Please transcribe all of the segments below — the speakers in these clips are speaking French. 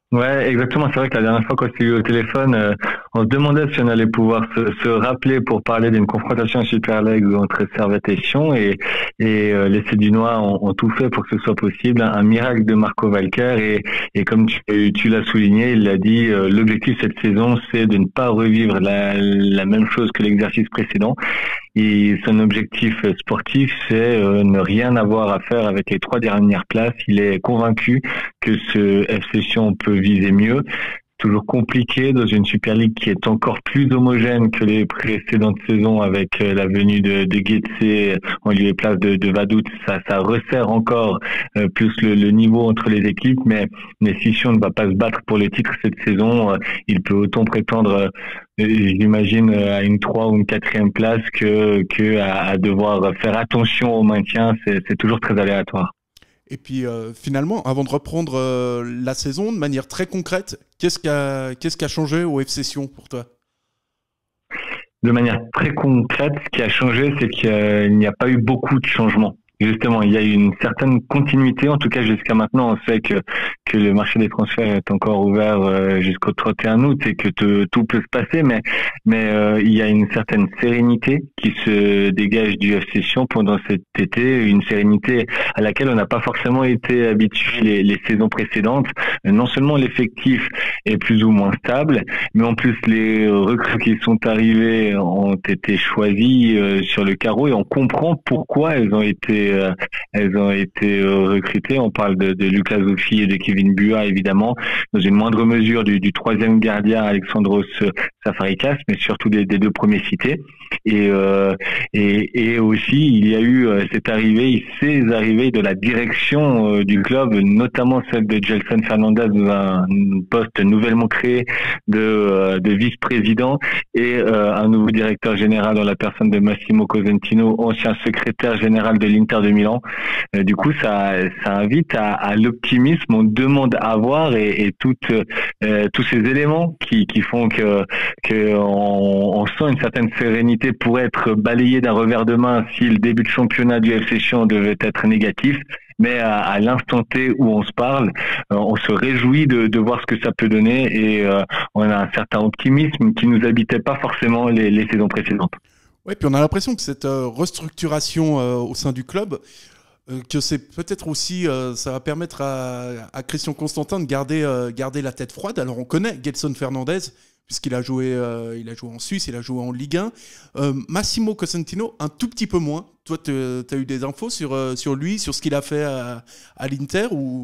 Ouais, exactement. C'est vrai que la dernière fois qu'on s'est eu au téléphone, on se demandait si on allait pouvoir se rappeler pour parler d'une confrontation en Super League entre Servette et Sion et les Sédunois ont tout fait pour que ce soit possible. Un miracle de Marco Valker et comme tu l'as souligné, il l'a dit, l'objectif cette saison, c'est de ne pas revivre la même chose que l'exercice précédent. Et son objectif sportif, c'est ne rien avoir à faire avec les trois dernières places. Il est convaincu que ce FC Sion peut viser mieux. Toujours compliqué dans une Super League qui est encore plus homogène que les précédentes saisons avec la venue de Guetsé en lieu et place de Vaduz. Ça resserre encore plus le niveau entre les équipes, mais si Sion ne va pas se battre pour le titre cette saison, il peut autant prétendre, j'imagine, à une 3 ou une quatrième place que à devoir faire attention au maintien. C'est toujours très aléatoire. Et puis finalement, avant de reprendre la saison de manière très concrète, qu'est-ce qui a changé au FC Sion pour toi? De manière très concrète, ce qui a changé, c'est qu'il n'y a pas eu beaucoup de changements. Justement, il y a eu une certaine continuité, en tout cas jusqu'à maintenant. On sait que le marché des transferts est encore ouvert jusqu'au 31 août et que tout peut se passer, mais il y a une certaine sérénité qui se dégage du FC Sion pendant cet été, une sérénité à laquelle on n'a pas forcément été habitué les saisons précédentes. Non seulement l'effectif est plus ou moins stable, mais en plus les recrues qui sont arrivées ont été choisies sur le carreau et on comprend pourquoi elles ont été recrutées. On parle de Lucas Zoffi et de Kevin Bua, évidemment, dans une moindre mesure du troisième gardien Alexandros Safarikas, mais surtout des deux premiers cités. Et aussi, il y a eu ces arrivées de la direction du club, notamment celle de Gelson Fernandez dans un poste nouvellement créé de vice-président et un nouveau directeur général dans la personne de Massimo Cosentino, ancien secrétaire général de l'Inter de Milan. Du coup, ça invite à l'optimisme. On demande à voir et tous ces éléments qui font que on sent une certaine sérénité pour être balayé d'un revers de main si le début de championnat du FC Sion devait être négatif. Mais à l'instant T où on se parle, on se réjouit de voir ce que ça peut donner et on a un certain optimisme qui nous habitait pas forcément les saisons précédentes. Ouais, puis on a l'impression que cette restructuration au sein du club, que c'est peut-être aussi, ça va permettre à Christian Constantin de garder la tête froide. Alors on connaît Gelson Fernandez, puisqu'il il a joué en Suisse, il a joué en Ligue 1. Massimo Cosentino, un tout petit peu moins. Toi, tu as eu des infos sur lui, sur ce qu'il a fait à l'Inter ou...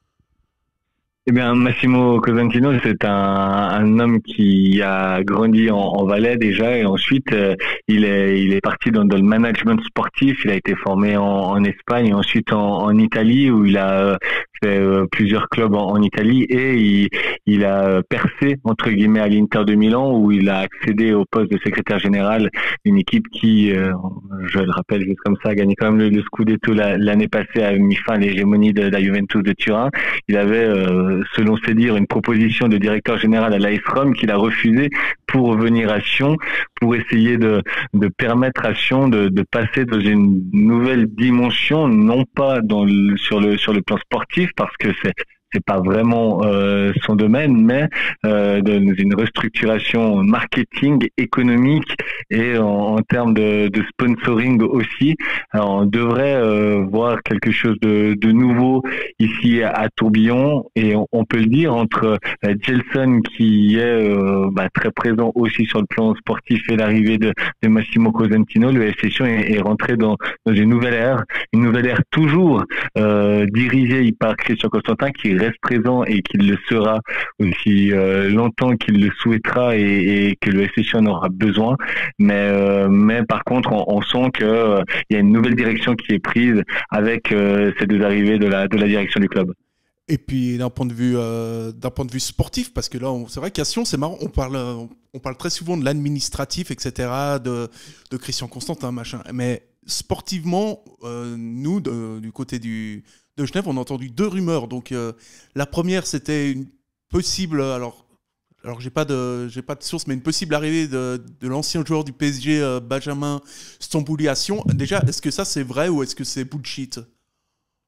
Eh bien, Massimo Cosentino, c'est un homme qui a grandi en Valais déjà et ensuite il est parti dans le management sportif. Il a été formé en Espagne et ensuite en Italie où il a fait plusieurs clubs en Italie et il a percé entre guillemets à l'Inter de Milan où il a accédé au poste de secrétaire général d'une équipe qui, je le rappelle juste comme ça, a gagné quand même le Scudetto l'année passée, a mis fin à l'hégémonie de la Juventus de Turin. Il avait selon ses dires, une proposition de directeur général à l'AS Rome qu'il a refusé pour venir à Sion, pour essayer de permettre à Sion de passer dans une nouvelle dimension, non pas sur le plan sportif, parce que c'est pas vraiment son domaine, mais dans une restructuration marketing, économique et en termes de sponsoring aussi. Alors, on devrait voir quelque chose de nouveau ici à Tourbillon et on peut le dire entre Gelson qui est très présent aussi sur le plan sportif et l'arrivée de Massimo Cosentino, le FC Sion est rentré dans une nouvelle ère toujours dirigée par Christian Constantin qui reste présent et qu'il le sera aussi longtemps qu'il le souhaitera et que le FC Sion en aura besoin. Mais par contre, on sent que il y a une nouvelle direction qui est prise avec ces deux arrivées de la direction du club. Et puis d'un point de vue sportif, parce que là, c'est vrai qu'à Sion, c'est marrant, on parle très souvent de l'administratif, etc., de Christian Constantin, machin. Mais sportivement, nous, du côté de Genève, on a entendu deux rumeurs. Donc la première, c'était une possible, alors j'ai pas de source, mais une possible arrivée de l'ancien joueur du PSG, Benjamin Stambouli à Sion. Déjà, est-ce que ça c'est vrai ou est-ce que c'est bullshit?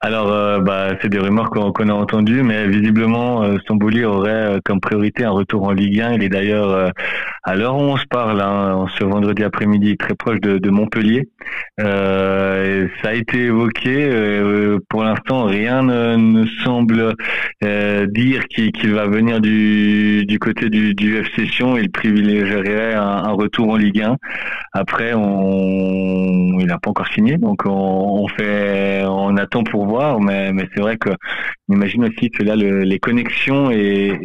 Alors, c'est des rumeurs qu'on a entendues, mais visiblement, Stambouli aurait comme priorité un retour en Ligue 1. Il est d'ailleurs, à l'heure où on se parle, hein, ce vendredi après-midi, très proche de Montpellier. Et ça a été évoqué. Pour l'instant, rien ne semble dire qu'il va venir du côté du FC Sion. Il privilégierait un retour en Ligue 1. Après, il n'a pas encore signé, donc on attend pour voir, mais c'est vrai que on imagine aussi que là les connexions et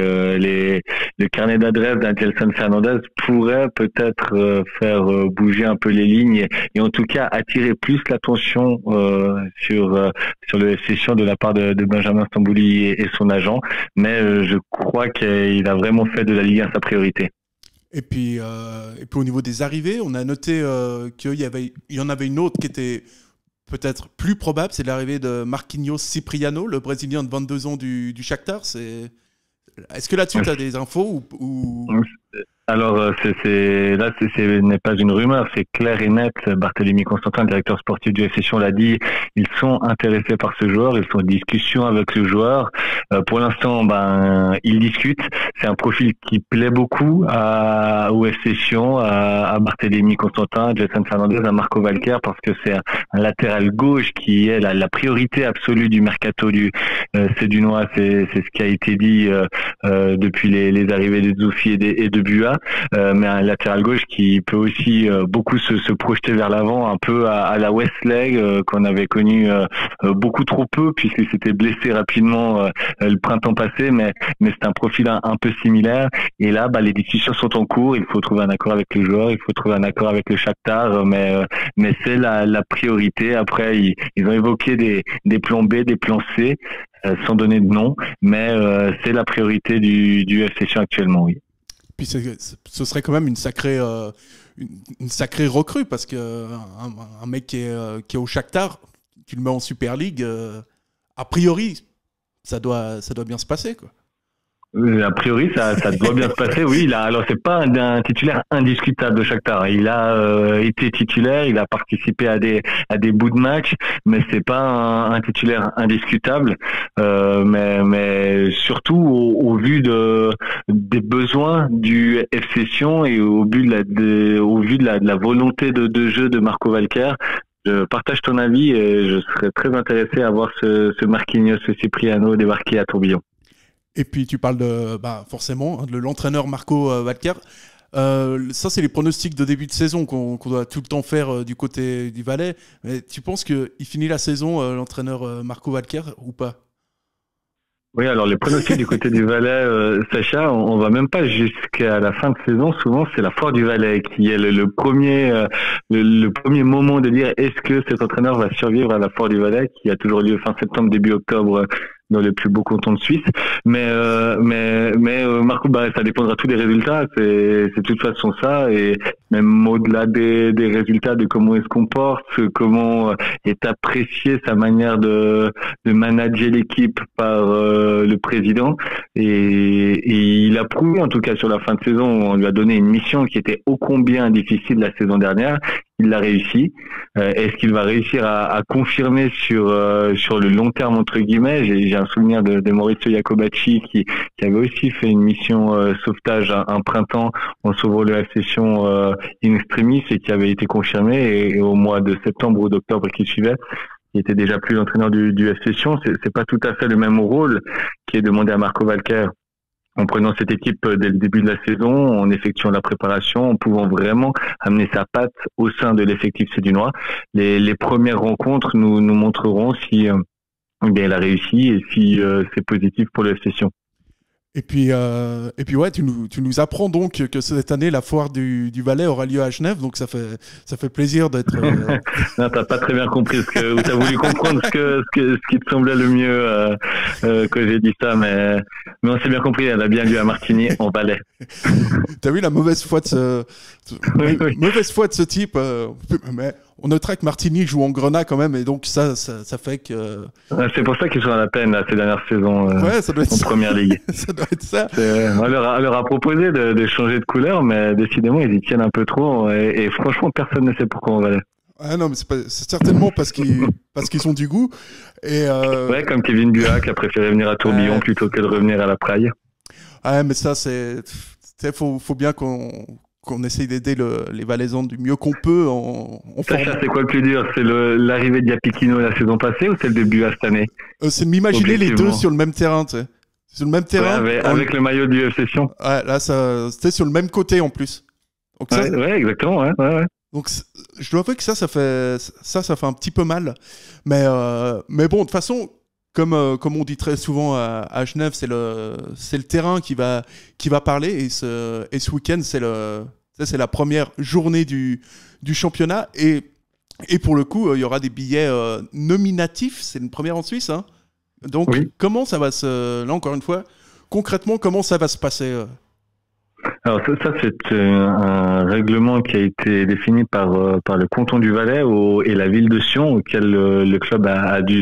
le carnet d'adresse d'un Gelson Fernandez pourrait peut-être faire bouger un peu les lignes et en tout cas attirer plus l'attention sur le FC Sion de la part de Benjamin Stambouli et son agent, mais je crois qu'il a vraiment fait de la Ligue 1 sa priorité. Et puis au niveau des arrivées, on a noté qu'il y en avait une autre qui était peut-être plus probable, c'est l'arrivée de Marquinhos Cipriano, le Brésilien de 22 ans du Shakhtar. Est-ce que là-dessus, tu as des infos ou... Alors, là, ce n'est pas une rumeur, c'est clair et net. Barthélémy Constantin, le directeur sportif du FC Sion, l'a dit. Ils sont intéressés par ce joueur. Ils sont en discussion avec le joueur. Pour l'instant, ils discutent. C'est un profil qui plaît beaucoup au FC Sion, à Barthélémy Constantin, à Gelson Fernandez, à Marco Valquer, parce que c'est un latéral gauche qui est la priorité absolue du mercato sédunois. C'est ce qui a été dit depuis les arrivées de Zoufi et de Bua. Mais un latéral gauche qui peut aussi beaucoup se projeter vers l'avant, un peu à la Westlake qu'on avait connu beaucoup trop peu puisqu'il s'était blessé rapidement le printemps passé, mais c'est un profil un peu similaire. Et là, les discussions sont en cours. Il faut trouver un accord avec le joueur, il faut trouver un accord avec le Shakhtar, mais c'est la priorité. Après, ils ont évoqué des plans B, des plans C, sans donner de nom, mais c'est la priorité du FC Sion actuellement, oui. Puis ce serait quand même une sacrée recrue parce que un mec qui est au Shakhtar, tu le mets en Super League, a priori, ça doit bien se passer, quoi. A priori, ça doit bien se passer, oui. Alors, c'est pas un titulaire indiscutable de Shakhtar. Il a été titulaire, il a participé à des bouts de match, mais c'est pas un titulaire indiscutable. Mais surtout au vu des besoins du FC Sion et au vu de la volonté de jeu de Marco Valquer. Je partage ton avis et je serais très intéressé à voir ce Marquinhos, ce Cipriano débarquer à Tourbillon. Et puis tu parles forcément de l'entraîneur Marco Valquer. Ça, c'est les pronostics de début de saison qu'on doit tout le temps faire du côté du Valais. Mais tu penses qu'il finit la saison, l'entraîneur Marco Valquer, ou pas? Oui, alors les pronostics du côté du Valais, Sacha, on va même pas jusqu'à la fin de saison. Souvent, c'est la foire du Valais qui est le premier moment de dire est-ce que cet entraîneur va survivre à la foire du Valais, qui a toujours lieu fin septembre, début octobre dans les plus beaux cantons de Suisse. Mais Marco, ça dépendra tout des résultats. C'est de toute façon ça. Et même au-delà des résultats, de comment il se comporte, comment est appréciée sa manière de manager l'équipe par le président. Et il a prouvé, en tout cas sur la fin de saison, on lui a donné une mission qui était ô combien difficile la saison dernière. Il l'a réussi. Est-ce qu'il va réussir à confirmer sur le long terme entre guillemets? J'ai un souvenir de Maurizio Jacobacci qui avait aussi fait une mission sauvetage un printemps en sauvant le FC Sion in extremis et qui avait été confirmé. Et au mois de septembre ou d'octobre qui suivait, il était déjà plus l'entraîneur du FC Sion. C'est pas tout à fait le même rôle qui est demandé à Marco Valquer. En prenant cette équipe dès le début de la saison, en effectuant la préparation, en pouvant vraiment amener sa patte au sein de l'effectif sédunois. Les premières rencontres nous montreront si elle a réussi et si c'est positif pour le FC Sion. Et puis ouais, tu nous apprends donc que cette année la foire du Valais aura lieu à Genève, donc ça fait plaisir d'être. Non, t'as pas très bien compris ou t'as voulu comprendre ce qui te semblait le mieux que j'ai dit ça, mais on s'est bien compris. Elle a bien lieu à Martigny en Valais. T'as vu la mauvaise foi de mauvaise foi de ce type, mais on notera que Martigny joue en Grenat quand même, et donc ça fait que. C'est pour ça qu'ils sont à la peine là, ces dernières saisons ça doit être en Première Ligue. Ça doit être ça. On leur a proposé de changer de couleur, mais décidément ils y tiennent un peu trop, et franchement personne ne sait pourquoi on va aller. Ah non, mais c'est certainement parce parce qu'ils ont du goût. Et Ouais, comme Kevin Buat qui a préféré venir à Tourbillon plutôt que de revenir à la Praille. Ouais, mais ça, faut bien qu'on essaye d'aider les Valaisans du mieux qu'on peut Sacha, c'est quoi le plus dur? C'est l'arrivée de Yapikino la saison passée ou celle de Buat cette année? C'est de m'imaginer les deux sur le même terrain, tu sais. Sur le même terrain. Ouais, avec le maillot du FC Sion. Ouais, là, c'était sur le même côté en plus. Donc, ouais, exactement, ouais. Donc, je dois avouer que ça fait un petit peu mal. Mais bon, de toute façon, comme on dit très souvent à Genève, c'est le terrain qui va parler. Et ce week-end, c'est la première journée du championnat. Et pour le coup, il y aura des billets nominatifs. C'est une première en Suisse, hein. Donc, comment ça va là, encore une fois, concrètement, comment ça va se passer Alors ça c'est un règlement qui a été défini par le canton du Valais et la ville de Sion, auquel le club a dû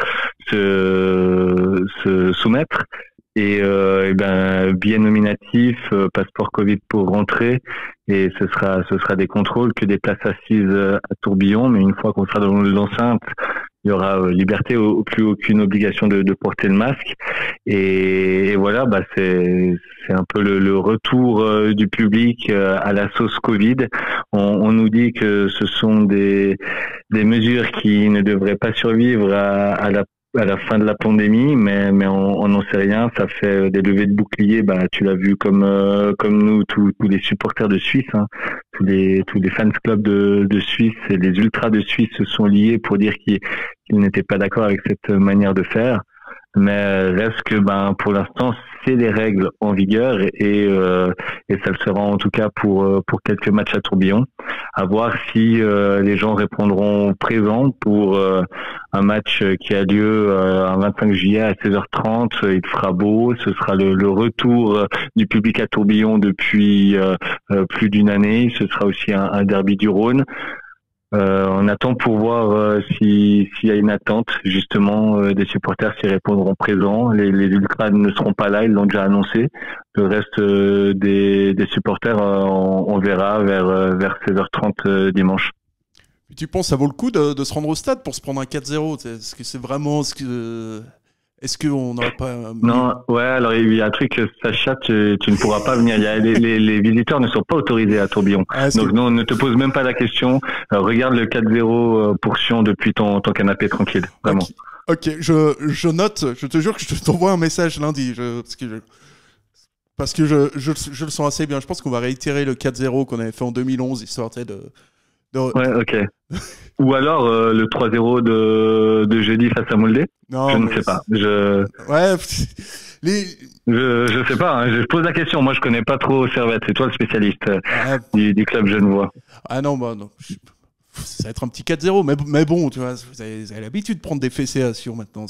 se soumettre. Et billet nominatif, passeport Covid pour rentrer, et ce sera des contrôles, que des places assises à Tourbillon, mais une fois qu'on sera dans l'enceinte, il y aura liberté, plus aucune obligation de porter le masque. Et voilà, c'est un peu le retour du public à la sauce Covid. On nous dit que ce sont des mesures qui ne devraient pas survivre à la fin de la pandémie, mais on n'en sait rien. Ça fait des levées de boucliers, tu l'as vu comme nous, tous les supporters de Suisse, hein. Tous les fans clubs de Suisse et les ultras de Suisse se sont liés pour dire qu'ils n'étaient pas d'accord avec cette manière de faire. Mais reste que pour l'instant c'est les règles en vigueur et ça le sera en tout cas pour quelques matchs à Tourbillon. À voir si les gens répondront présents pour un match qui a lieu un 25 juillet à 16h30. Il fera beau, ce sera le retour du public à Tourbillon depuis plus d'une année. Ce sera aussi un derby du Rhône. On attend pour voir s'il y a une attente justement des supporters, s'ils répondront présents. Les ultras ne seront pas là, ils l'ont déjà annoncé. Le reste des supporters, on verra vers 16h30 dimanche. Tu penses que ça vaut le coup de se rendre au stade pour se prendre un 4-0? Est-ce que c'est vraiment est-ce qu'on n'aurait pas... Non, ouais, alors il y a un truc, Sacha, tu ne pourras pas venir. Les visiteurs ne sont pas autorisés à Tourbillon. Donc non, ne te pose même pas la question. Regarde le 4-0 pour Sion depuis ton canapé tranquille, vraiment. Ok, je note, je te jure que je t'envoie un message lundi, parce que je le sens assez bien. Je pense qu'on va réitérer le 4-0 qu'on avait fait en 2011, histoire de... Ouais, ok. Ou alors le 3-0 de jeudi face à Moldé. Non, je ne sais pas. Ouais. Je sais pas. Hein. Je pose la question. Moi, je connais pas trop Servette. C'est toi le spécialiste du club genevois. Ah non, non. Ça va être un petit 4-0, mais bon, tu vois, vous avez l'habitude de prendre des fessées à Sion maintenant.